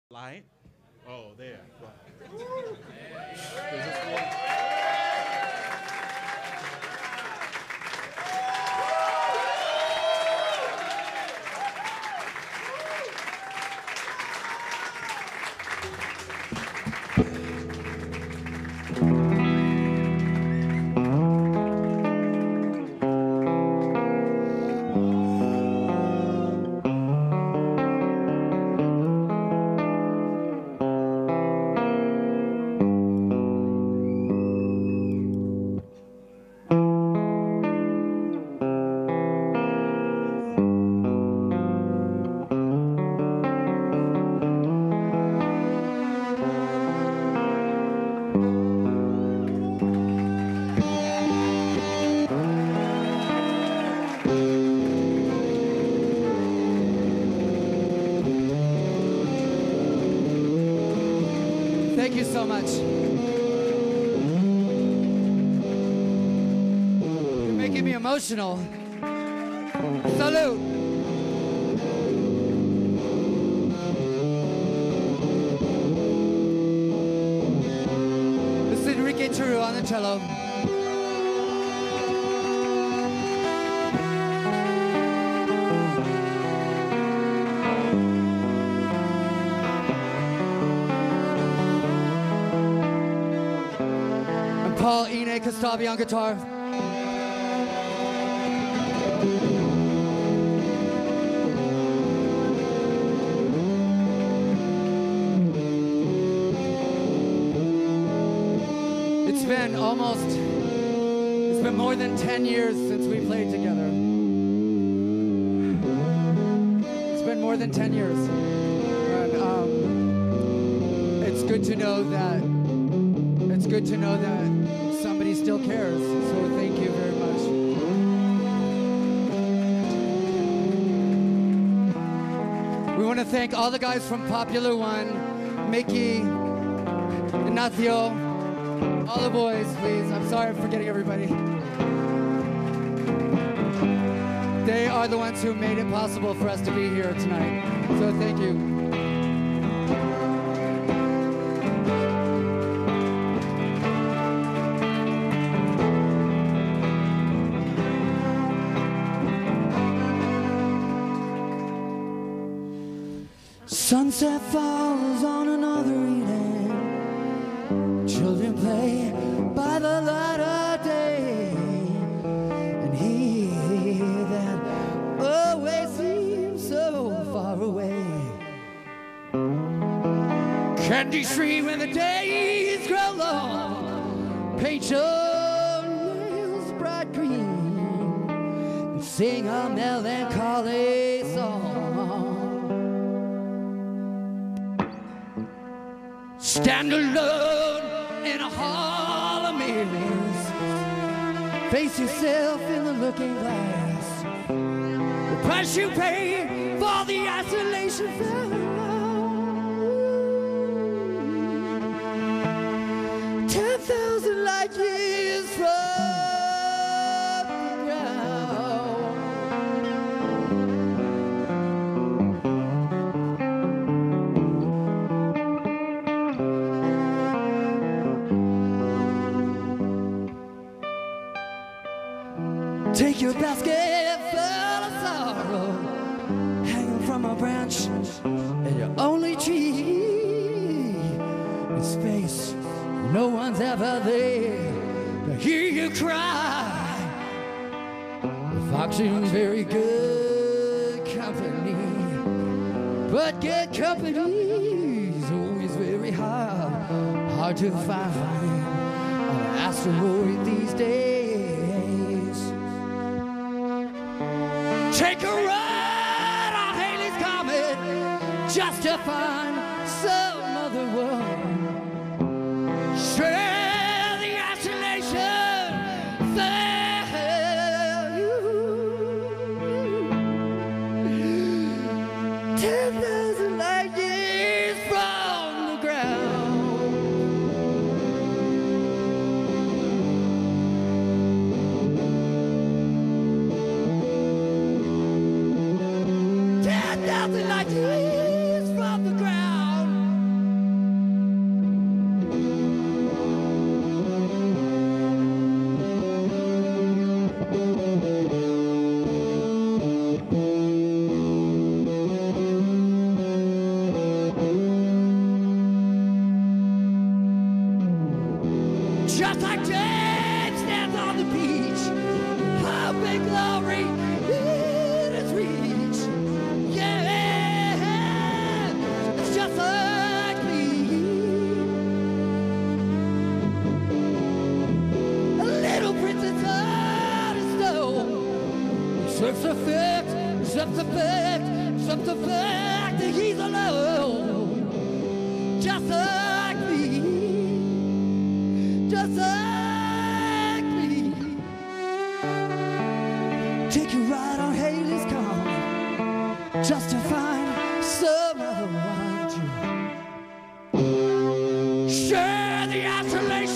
Light. Oh, there. Is this one? Thank you so much. You're making me emotional. Salute. This is Enrique Churu on the cello. Paul Ine Kostabi on guitar. It's been more than 10 years since we played together. It's been more than 10 years. And it's good to know that somebody still cares, so thank you very much. We want to thank all the guys from Popular One, Mickey, Ignacio, all the boys, please. I'm sorry I'm forgetting everybody. They are the ones who made it possible for us to be here tonight, so thank you. Sunset falls on another Eden. Children play by the light of day, and he that always seems so far away. Candy stream when the days grow long, paint your nails bright green, and sing a melancholy song. Stand alone in a hall of mirrors. Face yourself in the looking glass. The price you pay for the isolation found. 10,000 light years from the ground. Take your basket full of sorrow, hanging from a branch, and your only tree in space. No one's ever there to hear you cry. The foxing's very good company, but good company's always very hard to find on an asteroid these days. Take a ride on Halley's Comet just to find some other world. Share the isolation there. 10,000 light years from the ground. 10,000 light years from the ground. just like Jane stands on the beach. How big glory in its reach. Yeah, it's just like me. A little princess out of stone. Except the fact, except the fact, except the fact that he's alone. Just like me, just like me. Take you right on Haley's Common, just to find some other one to share the isolation.